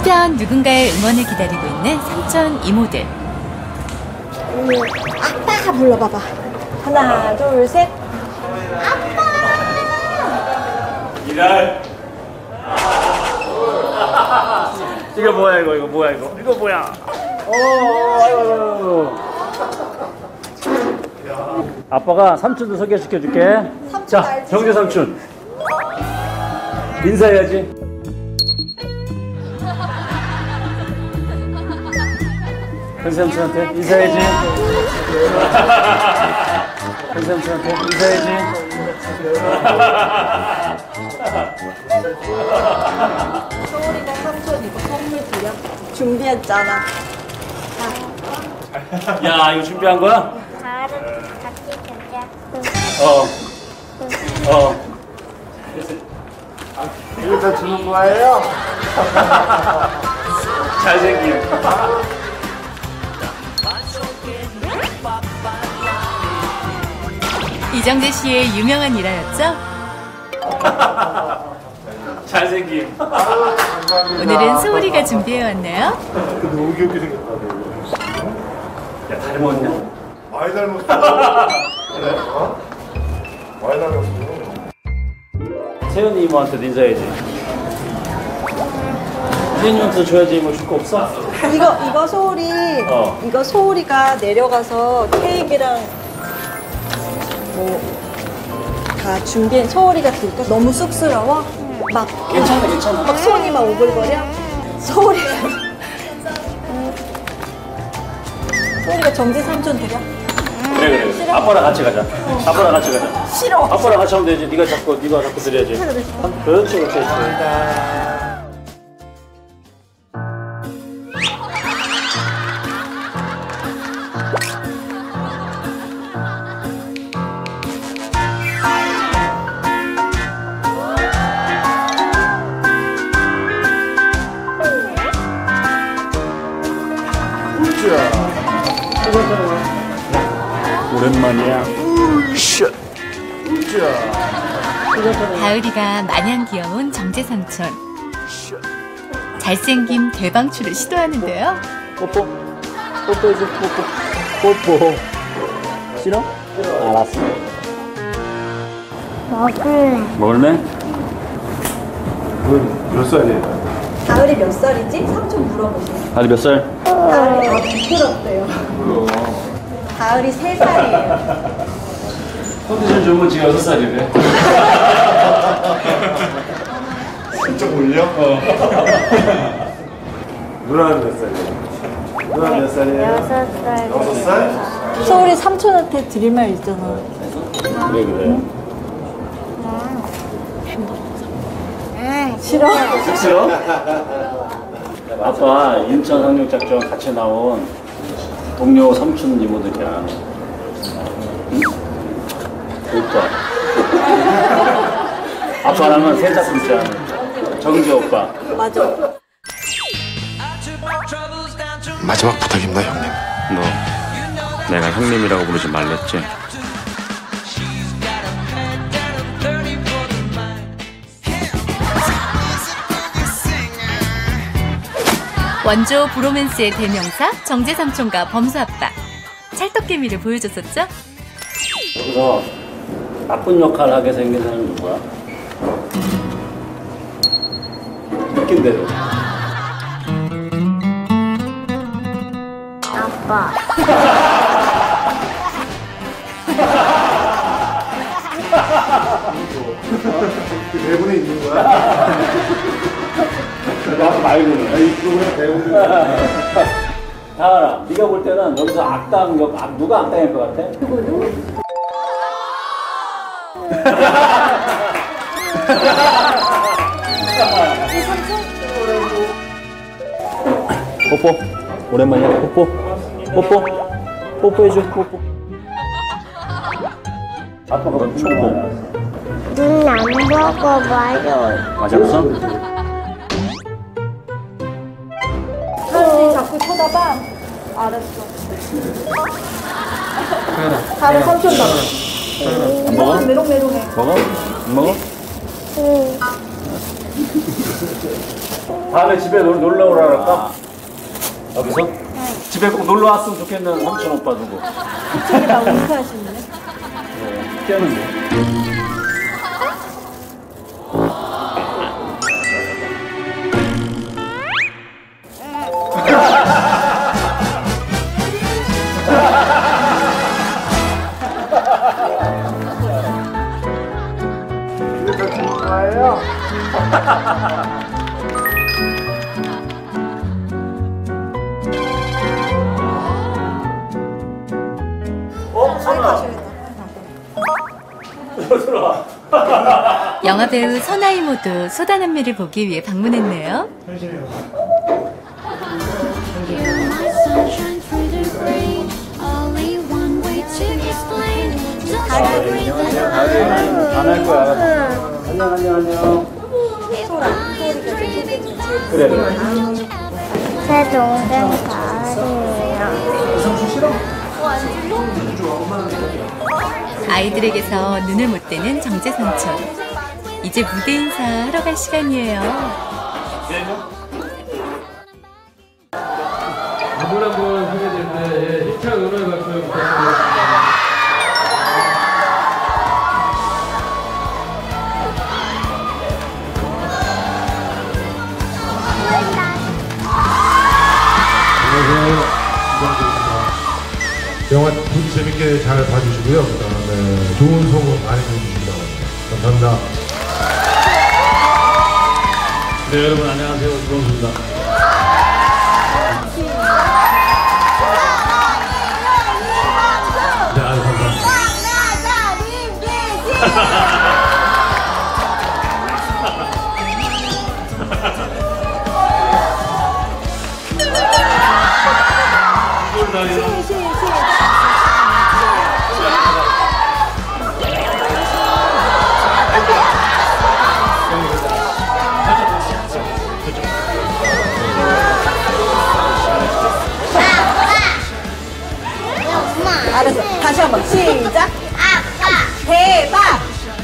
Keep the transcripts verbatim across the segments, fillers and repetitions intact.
한편 누군가의 응원을 기다리고 있는 삼촌 이모들. 아빠 불러봐봐. 하나, 둘, 셋. 아빠! 이날. 이거 뭐야 이거 이거 뭐야 이거 이거 뭐야? 오. 아빠가 삼촌도 소개시켜 줄게. 자, 정재 삼촌. 인사해야지. 정재 삼촌한테 인사해야지. 정재 삼촌한테 인사해야지. 소울이가 삼촌 이거 선물 드려. 준비했잖아. 야, 이거 준비한 거야? 가을은 같이 가자. 어. 어. 이거 다 주는 거예요? 잘생김. 이정재 씨의 유명한 일화였죠? 잘생김. 아유, 감사합니다. 오늘은 소울이가 준비해왔네요. 너무 귀엽게 생겼다. 야, 닮았냐? 많이 닮았어. 그래? 어? 많이 닮았어. 세연이 이모한테 인사해야지. 세연이한테 줘야지 뭐 줄 거 없어? 이거, 이거 소울이, 어. 이거 소울이가 내려가서 케이크랑 뭐, 다 준비한 소울이가 들까? 너무 쑥스러워? 막, 괜찮아, 괜찮아. 막 손이 막 오글거려? 소울이가. 소울이가 정지 삼촌 드려? 그래, 그래. 그래. 아빠랑 같이 가자. 아빠랑 같이 가자. 싫어. 아빠랑 같이 하면 되지. 네가 자꾸, 네가 자꾸 드려야지. 그렇지, 그렇지. 오랜만이야. 으쌰. 으쌰. 가을이가 마냥 귀여운 정재 삼촌. 잘생김 대방출을 시도하는데요. 뽀뽀. 뽀뽀해줘, 뽀뽀. 뽀뽀. 싫어? 알았어. 먹을래. 먹을래? 몇 살이에요? 가을이 몇 살이지? 삼촌 물어보세요. 가을이 몇 살? 가을이 아, 부끄럽대요. 가을이 세 살이에요. 컨디션 좋으면 지금 여섯 살이래. 진짜 올려? 어. 누나는 몇 살이에요? 누나는 몇 살이에요? 여섯 살. 여섯 살? 소울이 삼촌한테 드릴 말 있잖아. 그래, 그래. 싫어? 싫어? 아빠 인천 상륙작전 같이 나온 동료 삼촌 이모들이야. 응? 오빠. 아빠랑은 세 작품째 정재 오빠. 맞아. 마지막 부탁입니다, 형님. 너 내가 형님이라고 부르지 말랬지? 원조 브로맨스의 대명사 정재 삼촌과 범수 아빠. 찰떡케미를 보여줬었죠? 여기서 나쁜 역할 하게 생긴 사람이 누구야? 느낀대로. 아빠. 그 대본에 있는 거야? 나 말고는. 이 프로그램 대본에 다은아, 네가 볼 때는 여기서 악당 역, 악, 누가 악당일 것 같아? 누구? 뽀뽀. 오랜만이야. 뽀뽀. 뽀뽀. 뽀뽀해줘. 뽀뽀. 아빠가 뭐 초보. 눈 안 먹어봐요. 맞았어? 사람들이 자꾸 쳐다봐. 알았어. 다른 삼촌 봐. 안 먹어? 메롱메롱해. 먹어? 안 먹어? 응. 다음에 집에 놀, 놀러 오라 그럴까? 여기서? 집에 꼭 놀러 왔으면 좋겠는 삼촌 오빠 두고. 갑자기 나 윙크하시네. 깨는데. 어? 선아. 들어와. 영화배우 선아 이모도 소다남미를 보기 위해 방문했네요. 안할 거야. 안녕 안녕 안녕. 그래 그래. 제 동생 가을이에요. 아이들에게서 눈을 못 떼는 정재 삼촌. 이제 무대 인사 하러 갈 시간이에요. 물 한번 소개드릴 때 힘찬 응원 박수 부탁드립니다. 영화 부디 재밌게 잘 봐주시고요. 그다음에 좋은 소문 많이 해주시기 바랍니다. 감사합니다. 네 여러분 안녕하세요. 주범수입니다. 네 아유 감사합니다. 알았어. 다시 한 번. 시작. 대박.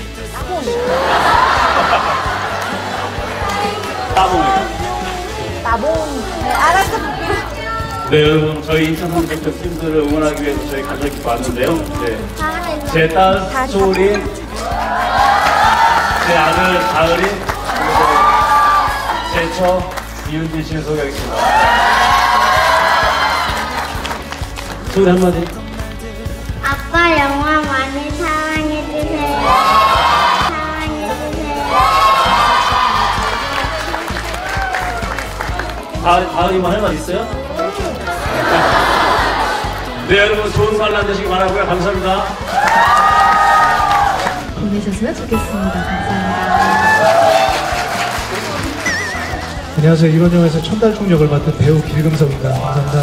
따봉. 나봉. 네, 알았어. 네 여러분 저희 인천 삼성적 팀들을 응원하기 위해서 저희 가족이 왔는데요. 네. 제 딸 소울인, 제 아들 가을이, 그리고 제 처 이윤진 씨를 소개하겠습니다. 소리 한마디. 아빠 영화 많이 사랑해주세요. 사랑해주세요. 가을, 가을이만 할 말 있어요? 네 여러분 좋은 설날 되시기 바라고요. 감사합니다. 보내셨으면 좋겠습니다. 감사합니다. 안녕하세요. 이번 영화에서 천달총 역을 맡은 배우 길금석입니다. 감사합니다.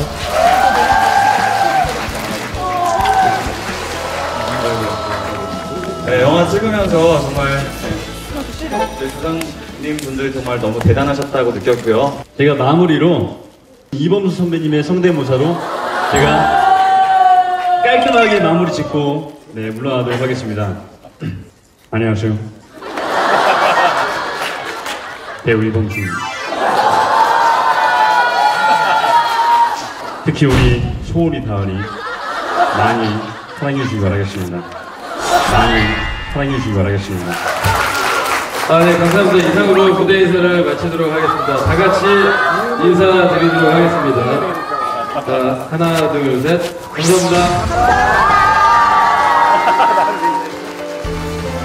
네, 영화 찍으면서 정말 네, 조상님 분들 정말 너무 대단하셨다고 느꼈고요. 제가 마무리로 이범수 선배님의 성대모사로 제가 깔끔하게 마무리 짓고 네, 물러나도록 하겠습니다. 안녕하세요. 배우 이범수입니다. 특히 우리 소울이 다은이 많이 사랑해 주시기 바라겠습니다. 많이 사랑해 주시기 바라겠습니다. 아, 네, 감사합니다. 이상으로 무대 인사를 마치도록 하겠습니다. 다 같이 인사드리도록 하겠습니다. 자, 하나, 둘, 셋. 감사합니다.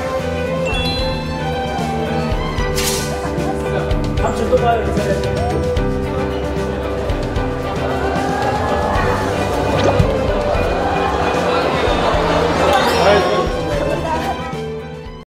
삼촌 또 봐요. 인사해.